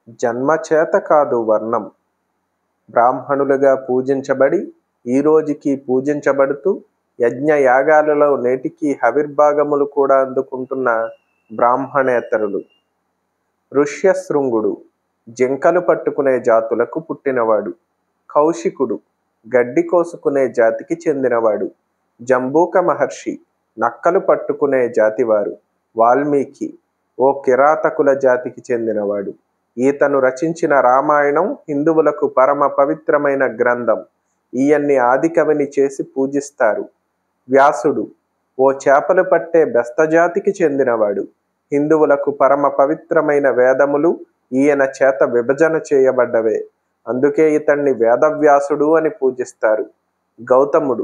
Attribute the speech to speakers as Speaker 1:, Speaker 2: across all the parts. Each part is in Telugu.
Speaker 1: జన్మ చేత కాదు వర్ణం. బ్రాహ్మణులుగా పూజించబడి ఈ రోజుకి పూజించబడుతూ యజ్ఞయాగాలలో నేటికీ హవిర్భాగములు కూడా అందుకుంటున్న బ్రాహ్మణేతరులు. ఋష్యశృంగుడు జింకలు పట్టుకునే జాతులకు పుట్టినవాడు. కౌశికుడు గడ్డి కోసుకునే జాతికి చెందినవాడు. జంబూక మహర్షి నక్కలు పట్టుకునే జాతివారు. వాల్మీకి ఓ కిరాతకుల జాతికి చెందినవాడు. ఈతను రచించిన రామాయణం హిందువులకు పరమ పవిత్రమైన గ్రంథం. ఈయన్ని ఆదికవిని చేసి పూజిస్తారు. వ్యాసుడు ఓ చేపలు పట్టే బెస్తజాతికి చెందినవాడు. హిందువులకు పరమ పవిత్రమైన వేదములు ఈయన చేత విభజన చేయబడ్డవే. అందుకే ఇతన్ని వేదవ్యాసుడు అని పూజిస్తారు. గౌతముడు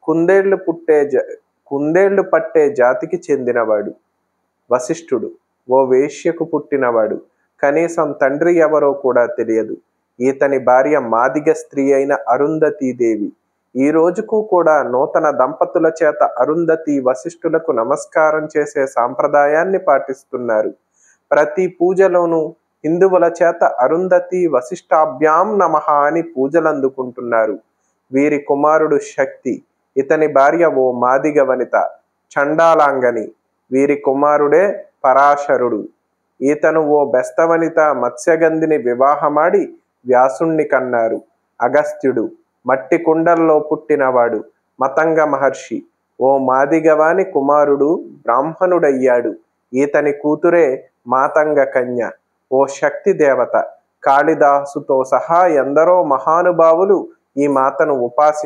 Speaker 1: కుందేళ్లు పట్టే జాతికి చెందినవాడు. వశిష్ఠుడు ఓ వేశ్యకు పుట్టినవాడు. కనీసం తండ్రి ఎవరో కూడా తెలియదు. ఈతని భార్య మాదిగ స్త్రీ అయిన అరుంధతీదేవి. ఈ రోజుకు కూడా నూతన దంపతుల చేత అరుంధతి వశిష్ఠులకు నమస్కారం చేసే సాంప్రదాయాన్ని పాటిస్తున్నారు. ప్రతి పూజలోనూ హిందువుల చేత అరుంధతి వశిష్ఠాభ్యాం నమః అని పూజలు అందుకుంటున్నారు. వీరి కుమారుడు శక్తి. ఇతని భార్య ఓ మాదిగ వనిత, చండాలాంగని. వీరి కుమారుడే పరాశరుడు. ఈతను ఓ బెస్తవనిత మత్స్యగంధిని వివాహమాడి వ్యాసుణ్ణి కన్నారు. అగస్త్యుడు మట్టి కుండల్లో పుట్టినవాడు. మతంగ మహర్షి ఓ మాదిగవాని కుమారుడు బ్రాహ్మణుడయ్యాడు. ఈతని కూతురే మాతంగ కన్య. ఓ శక్తి దేవత. కాళిదాసుతో సహా ఎందరో మహానుభావులు ఈ మాతను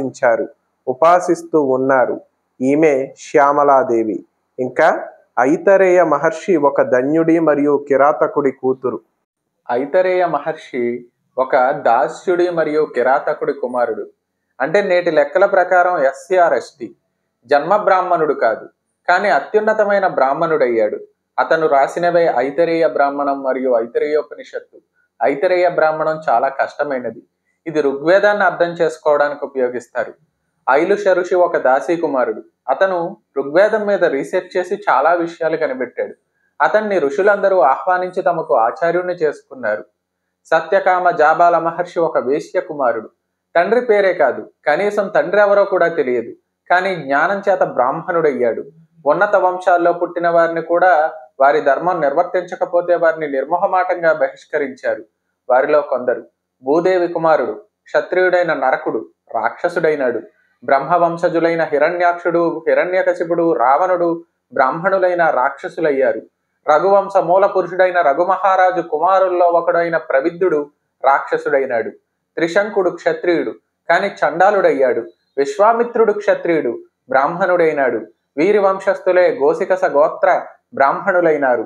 Speaker 1: ఉపాసిస్తూ ఉన్నారు. ఈమె శ్యామలాదేవి. ఇంకా ఐతరేయ మహర్షి ఒక ధన్యుడి మరియు కిరాతకుడి కూతురు.
Speaker 2: ఐతరేయ మహర్షి ఒక దాస్యుడి మరియు కిరాతకుడి కుమారుడు. అంటే నేటి లెక్కల ప్రకారం SCRST. జన్మ బ్రాహ్మణుడు కాదు, కానీ అత్యున్నతమైన బ్రాహ్మణుడయ్యాడు. అతను రాసినవే ఐతరేయ బ్రాహ్మణం మరియు ఐతరేయోపనిషత్తు. ఐతరేయ బ్రాహ్మణం చాలా కష్టమైనది. ఇది ఋగ్వేదాన్ని అర్థం చేసుకోవడానికి ఉపయోగిస్తారు. ఐలుష ఋషి ఒక దాసీ కుమారుడు. అతను ఋగ్వేదం మీద రీసెర్చ్ చేసి చాలా విషయాలు కనిపెట్టాడు. అతన్ని ఋషులందరూ ఆహ్వానించి తమకు ఆచార్యుణ్ణి చేసుకున్నారు. సత్యకామ జాబాల మహర్షి ఒక వేశ్య కుమారుడు. తండ్రి పేరే కాదు, కనీసం తండ్రి ఎవరో కూడా తెలియదు. కానీ జ్ఞానం చేత బ్రాహ్మణుడయ్యాడు. ఉన్నత వంశాల్లో పుట్టిన వారిని కూడా వారి ధర్మం నిర్వర్తించకపోతే వారిని నిర్మోహమాటంగా బహిష్కరించారు. వారిలో కొందరు. భూదేవి కుమారుడు క్షత్రియుడైన నరకుడు రాక్షసుడైనాడు. బ్రహ్మవంశజులైన హిరణ్యాక్షుడు, హిరణ్యకశిపుడు, రావణుడు బ్రాహ్మణులైన రాక్షసులయ్యారు. రఘువంశ మూల పురుషుడైన రఘుమహారాజు కుమారుల్లో ఒకడైన ప్రవిద్యుడు రాక్షసుడైనాడు. త్రిశంకుడు క్షత్రియుడు, కానీ చండాలుడయ్యాడు. విశ్వామిత్రుడు క్షత్రియుడు, బ్రాహ్మణుడైనాడు. వీరి వంశస్థులే గోసికస గోత్ర బ్రాహ్మణులైనారు.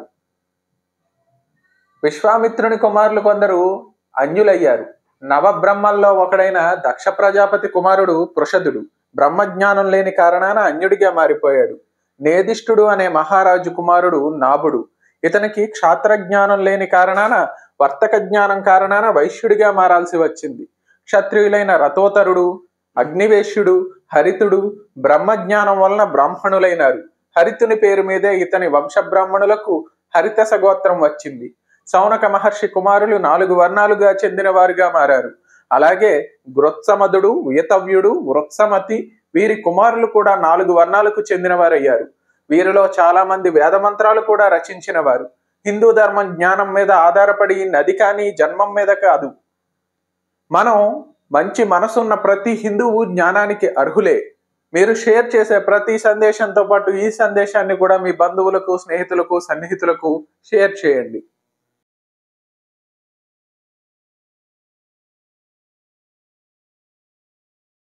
Speaker 2: విశ్వామిత్రుని కుమారులు కొందరు అన్యులయ్యారు. నవబ్రహ్మల్లో ఒకడైన దక్ష ప్రజాపతి కుమారుడు పృషదుడు బ్రహ్మజ్ఞానం లేని కారణాన అన్యుడిగా మారిపోయాడు. నేదిష్టుడు అనే మహారాజు కుమారుడు నాభుడు. ఇతనికి క్షాత్రజ్ఞానం లేని కారణాన, వర్తక జ్ఞానం కారణాన వైశ్యుడిగా మారాల్సి వచ్చింది. క్షత్రియులైన రథోతరుడు, అగ్నివేశ్యుడు, హరితుడు బ్రహ్మజ్ఞానం వలన బ్రాహ్మణులైనారు. హరితుని పేరు మీదే ఇతని వంశబ్రాహ్మణులకు హరితస గోత్రం వచ్చింది. సౌనక మహర్షి కుమారులు 4 వర్ణాలుగా చెందిన వారుగా మారారు. అలాగే గృత్సమదుడు, వియతవ్యుడు, వృత్సమతి వీరి కుమారులు కూడా 4 వర్ణాలకు చెందిన వారయ్యారు. వీరిలో చాలా మంది వేదమంత్రాలు కూడా రచించిన వారు. హిందూ ధర్మం జ్ఞానం మీద ఆధారపడి నది కానీ జన్మం మీద కాదు. మనం మంచి మనసున్న ప్రతి హిందువు జ్ఞానానికి అర్హులే. మీరు షేర్ చేసే ప్రతి సందేశంతో పాటు ఈ సందేశాన్ని కూడా మీ బంధువులకు, స్నేహితులకు, సన్నిహితులకు షేర్ చేయండి.